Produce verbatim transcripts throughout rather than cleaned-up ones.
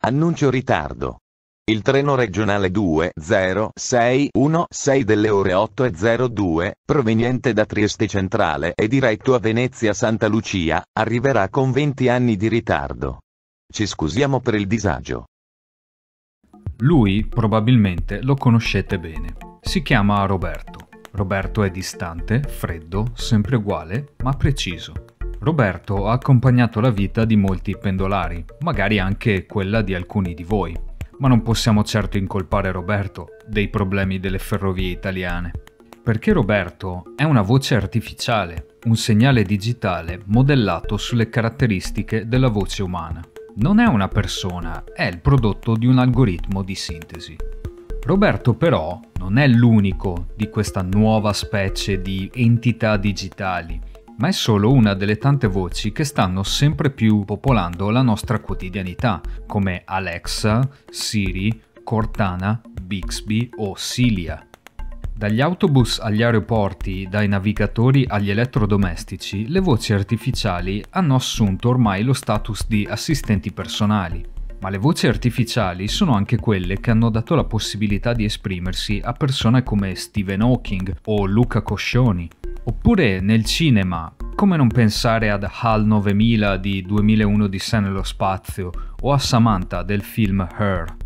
Annuncio ritardo. Il treno regionale due zero sei uno sei delle ore otto e zero due, proveniente da Trieste Centrale e diretto a Venezia Santa Lucia, arriverà con venti anni di ritardo. Ci scusiamo per il disagio. Lui, probabilmente, lo conoscete bene. Si chiama Roberto. Roberto è distante, freddo, sempre uguale, ma preciso. Roberto ha accompagnato la vita di molti pendolari, magari anche quella di alcuni di voi. Ma non possiamo certo incolpare Roberto dei problemi delle ferrovie italiane. Perché Roberto è una voce artificiale, un segnale digitale modellato sulle caratteristiche della voce umana. Non è una persona, è il prodotto di un algoritmo di sintesi. Roberto però non è l'unico di questa nuova specie di entità digitali, ma è solo una delle tante voci che stanno sempre più popolando la nostra quotidianità, come Alexa, Siri, Cortana, Bixby o Cilia. Dagli autobus agli aeroporti, dai navigatori agli elettrodomestici, le voci artificiali hanno assunto ormai lo status di assistenti personali. Ma le voci artificiali sono anche quelle che hanno dato la possibilità di esprimersi a persone come Stephen Hawking o Luca Coscioni. Oppure nel cinema, come non pensare ad HAL novemila di duemilauno Odissea nello spazio o a Samantha del film Her.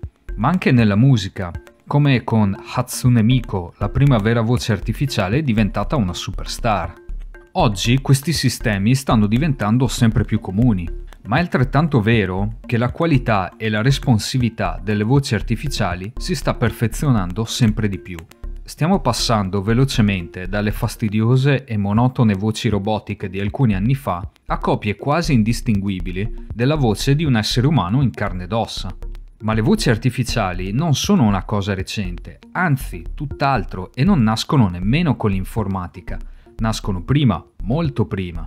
Ma anche nella musica, come con Hatsune Miku, la prima vera voce artificiale diventata una superstar. Oggi questi sistemi stanno diventando sempre più comuni, ma è altrettanto vero che la qualità e la responsività delle voci artificiali si sta perfezionando sempre di più. Stiamo passando velocemente dalle fastidiose e monotone voci robotiche di alcuni anni fa a copie quasi indistinguibili della voce di un essere umano in carne ed ossa. Ma le voci artificiali non sono una cosa recente, anzi tutt'altro, e non nascono nemmeno con l'informatica, nascono prima, molto prima.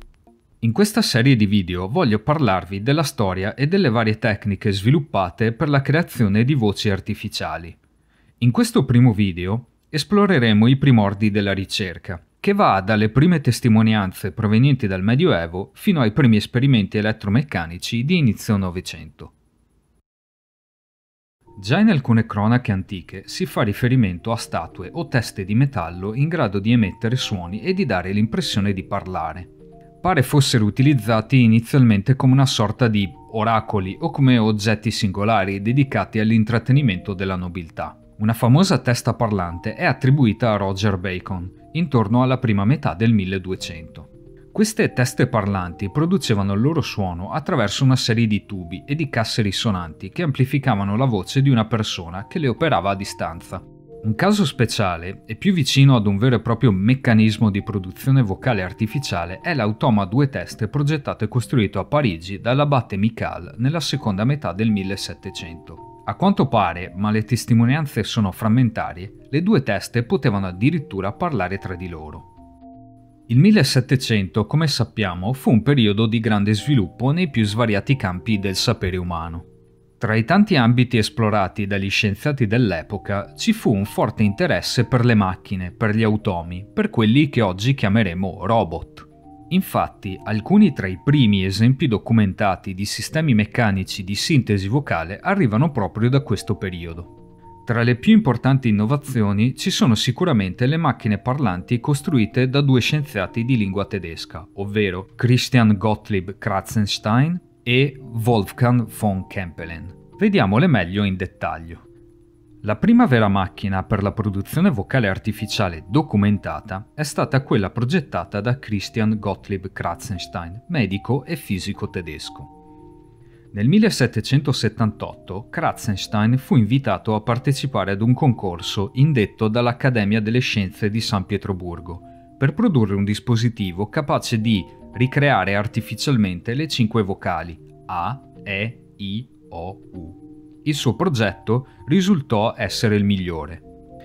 In questa serie di video voglio parlarvi della storia e delle varie tecniche sviluppate per la creazione di voci artificiali. In questo primo video esploreremo i primordi della ricerca, che va dalle prime testimonianze provenienti dal Medioevo fino ai primi esperimenti elettromeccanici di inizio Novecento. Già in alcune cronache antiche si fa riferimento a statue o teste di metallo in grado di emettere suoni e di dare l'impressione di parlare. Pare fossero utilizzati inizialmente come una sorta di oracoli o come oggetti singolari dedicati all'intrattenimento della nobiltà. Una famosa testa parlante è attribuita a Roger Bacon, intorno alla prima metà del milleduecento. Queste teste parlanti producevano il loro suono attraverso una serie di tubi e di casse risonanti che amplificavano la voce di una persona che le operava a distanza. Un caso speciale, e più vicino ad un vero e proprio meccanismo di produzione vocale artificiale, è l'automa a due teste progettato e costruito a Parigi dall'abate Michal nella seconda metà del millesettecento. A quanto pare, ma le testimonianze sono frammentarie, le due teste potevano addirittura parlare tra di loro. Il millesettecento, come sappiamo, fu un periodo di grande sviluppo nei più svariati campi del sapere umano. Tra i tanti ambiti esplorati dagli scienziati dell'epoca ci fu un forte interesse per le macchine, per gli automi, per quelli che oggi chiameremo robot. Infatti, alcuni tra i primi esempi documentati di sistemi meccanici di sintesi vocale arrivano proprio da questo periodo. Tra le più importanti innovazioni ci sono sicuramente le macchine parlanti costruite da due scienziati di lingua tedesca, ovvero Christian Gottlieb Kratzenstein e Wolfgang von Kempelen. Vediamole meglio in dettaglio. La prima vera macchina per la produzione vocale artificiale documentata è stata quella progettata da Christian Gottlieb Kratzenstein, medico e fisico tedesco. Nel millesettecentosettantotto Kratzenstein fu invitato a partecipare ad un concorso indetto dall'Accademia delle Scienze di San Pietroburgo per produrre un dispositivo capace di ricreare artificialmente le cinque vocali A, E, I, O, U. Il suo progetto risultò essere il migliore.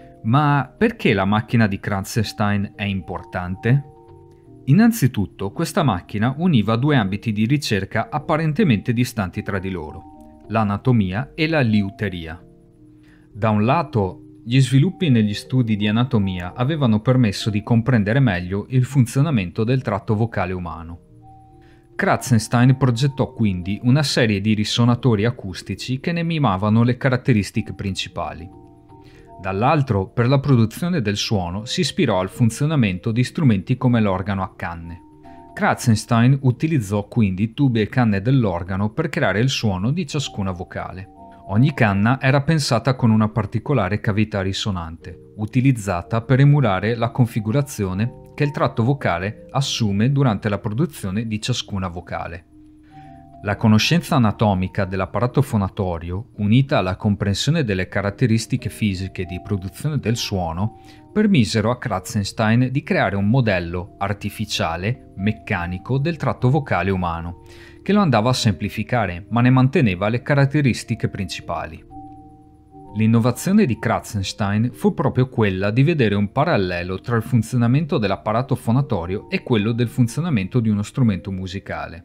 Ma perché la macchina di Kratzenstein è importante? Innanzitutto, questa macchina univa due ambiti di ricerca apparentemente distanti tra di loro, l'anatomia e la liuteria. Da un lato, gli sviluppi negli studi di anatomia avevano permesso di comprendere meglio il funzionamento del tratto vocale umano. Kratzenstein progettò quindi una serie di risonatori acustici che ne mimavano le caratteristiche principali. Dall'altro, per la produzione del suono si ispirò al funzionamento di strumenti come l'organo a canne. Kratzenstein utilizzò quindi tubi e canne dell'organo per creare il suono di ciascuna vocale. Ogni canna era pensata con una particolare cavità risonante, utilizzata per emulare la configurazione che il tratto vocale assume durante la produzione di ciascuna vocale. La conoscenza anatomica dell'apparato fonatorio, unita alla comprensione delle caratteristiche fisiche di produzione del suono, permisero a Kratzenstein di creare un modello artificiale, meccanico del tratto vocale umano, che lo andava a semplificare, ma ne manteneva le caratteristiche principali. L'innovazione di Kratzenstein fu proprio quella di vedere un parallelo tra il funzionamento dell'apparato fonatorio e quello del funzionamento di uno strumento musicale.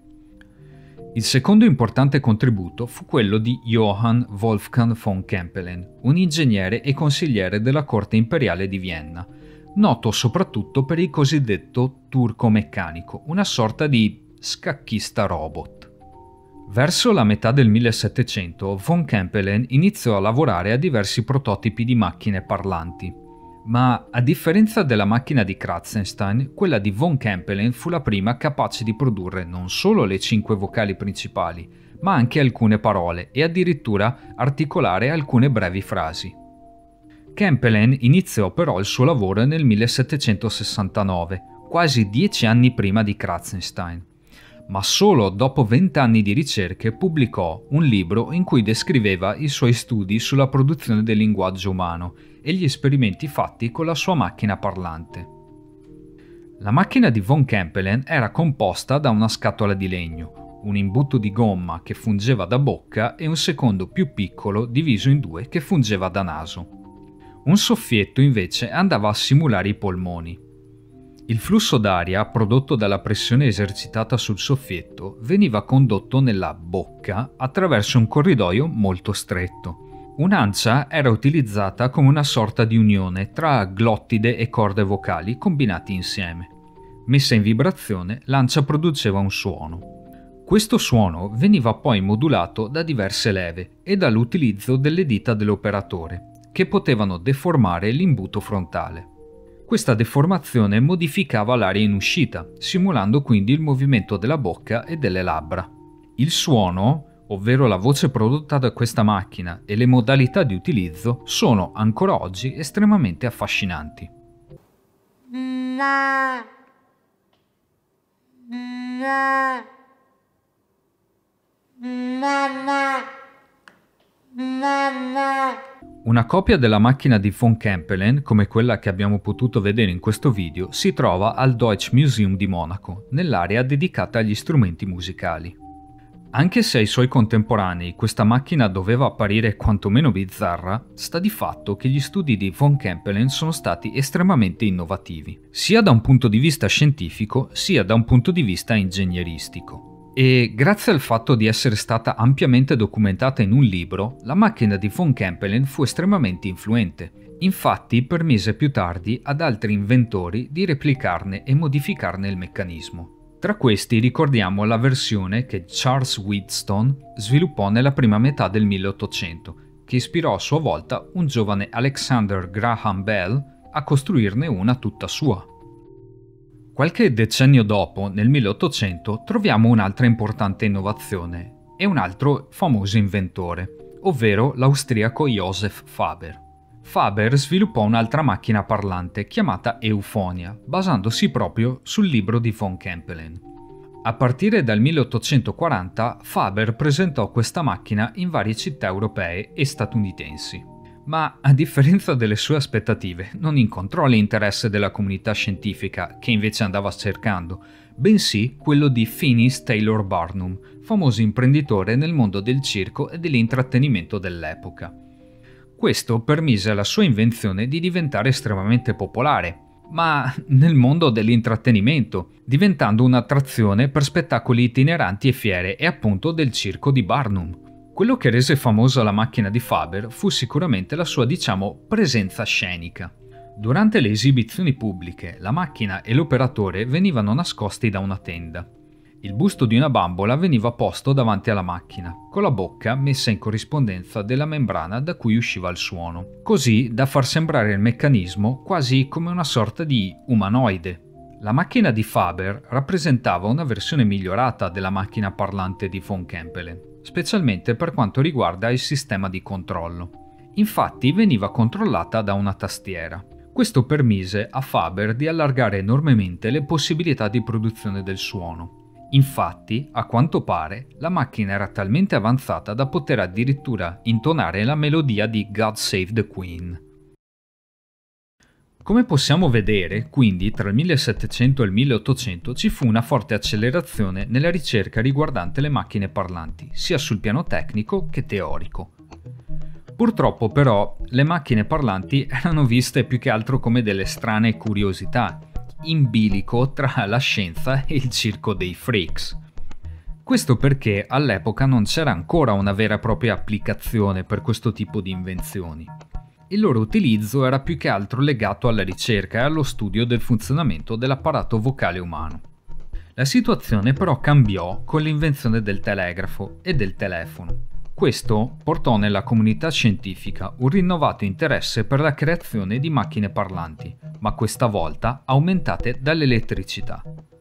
Il secondo importante contributo fu quello di Johann Wolfgang von Kempelen, un ingegnere e consigliere della corte imperiale di Vienna, noto soprattutto per il cosiddetto turco meccanico, una sorta di scacchista robot. Verso la metà del millesettecento, von Kempelen iniziò a lavorare a diversi prototipi di macchine parlanti. Ma, a differenza della macchina di Kratzenstein, quella di von Kempelen fu la prima capace di produrre non solo le cinque vocali principali, ma anche alcune parole e addirittura articolare alcune brevi frasi. Kempelen iniziò però il suo lavoro nel millesettecentosessantanove, quasi dieci anni prima di Kratzenstein. Ma solo dopo vent'anni di ricerche pubblicò un libro in cui descriveva i suoi studi sulla produzione del linguaggio umano e gli esperimenti fatti con la sua macchina parlante. La macchina di von Kempelen era composta da una scatola di legno, un imbuto di gomma che fungeva da bocca e un secondo più piccolo diviso in due che fungeva da naso. Un soffietto invece andava a simulare i polmoni. Il flusso d'aria prodotto dalla pressione esercitata sul soffietto veniva condotto nella bocca attraverso un corridoio molto stretto. Un'ancia era utilizzata come una sorta di unione tra glottide e corde vocali combinati insieme. Messa in vibrazione, l'ancia produceva un suono. Questo suono veniva poi modulato da diverse leve e dall'utilizzo delle dita dell'operatore, che potevano deformare l'imbuto frontale. Questa deformazione modificava l'aria in uscita, simulando quindi il movimento della bocca e delle labbra. Il suono, ovvero la voce prodotta da questa macchina e le modalità di utilizzo, sono ancora oggi estremamente affascinanti. Na, na, na, na, na. Una copia della macchina di von Kempelen, come quella che abbiamo potuto vedere in questo video, si trova al Deutsches Museum di Monaco, nell'area dedicata agli strumenti musicali. Anche se ai suoi contemporanei questa macchina doveva apparire quantomeno bizzarra, sta di fatto che gli studi di von Kempelen sono stati estremamente innovativi, sia da un punto di vista scientifico, sia da un punto di vista ingegneristico. E grazie al fatto di essere stata ampiamente documentata in un libro, la macchina di von Kempelen fu estremamente influente. Infatti permise più tardi ad altri inventori di replicarne e modificarne il meccanismo. Tra questi ricordiamo la versione che Charles Wheatstone sviluppò nella prima metà del milleottocento, che ispirò a sua volta un giovane Alexander Graham Bell a costruirne una tutta sua. Qualche decennio dopo, nel milleottocento, troviamo un'altra importante innovazione e un altro famoso inventore, ovvero l'austriaco Joseph Faber. Faber sviluppò un'altra macchina parlante chiamata Euphonia, basandosi proprio sul libro di von Kempelen. A partire dal milleottocentoquaranta, Faber presentò questa macchina in varie città europee e statunitensi. Ma, a differenza delle sue aspettative, non incontrò l'interesse della comunità scientifica che invece andava cercando, bensì quello di Phineas Taylor Barnum, famoso imprenditore nel mondo del circo e dell'intrattenimento dell'epoca. Questo permise alla sua invenzione di diventare estremamente popolare, ma nel mondo dell'intrattenimento, diventando un'attrazione per spettacoli itineranti e fiere e appunto del circo di Barnum. Quello che rese famosa la macchina di Faber fu sicuramente la sua, diciamo, presenza scenica. Durante le esibizioni pubbliche, la macchina e l'operatore venivano nascosti da una tenda. Il busto di una bambola veniva posto davanti alla macchina, con la bocca messa in corrispondenza della membrana da cui usciva il suono, così da far sembrare il meccanismo quasi come una sorta di umanoide. La macchina di Faber rappresentava una versione migliorata della macchina parlante di von Kempelen, specialmente per quanto riguarda il sistema di controllo. Infatti veniva controllata da una tastiera. Questo permise a Faber di allargare enormemente le possibilità di produzione del suono. Infatti, a quanto pare, la macchina era talmente avanzata da poter addirittura intonare la melodia di God Save the Queen. Come possiamo vedere, quindi, tra il millesettecento e il milleottocento ci fu una forte accelerazione nella ricerca riguardante le macchine parlanti, sia sul piano tecnico che teorico. Purtroppo, però, le macchine parlanti erano viste più che altro come delle strane curiosità, in bilico tra la scienza e il circo dei freaks. Questo perché all'epoca non c'era ancora una vera e propria applicazione per questo tipo di invenzioni. Il loro utilizzo era più che altro legato alla ricerca e allo studio del funzionamento dell'apparato vocale umano. La situazione però cambiò con l'invenzione del telegrafo e del telefono. Questo portò nella comunità scientifica un rinnovato interesse per la creazione di macchine parlanti, ma questa volta aumentate dall'elettricità.